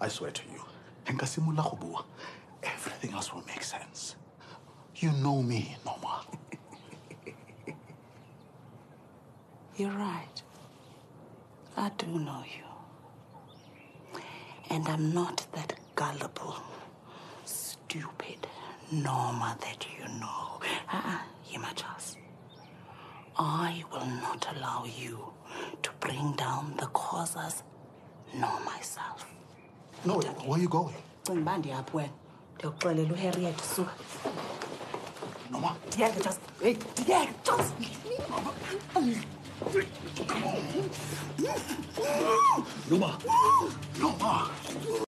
I swear to you, everything else will make sense. You know me, Noma. You're right. I do know you. And I'm not that gullible, stupid Noma that you know. Himachas. I will not allow you to bring down the causers, nor myself. No, where are you going? Noma. Just leave me. Noma! Noma!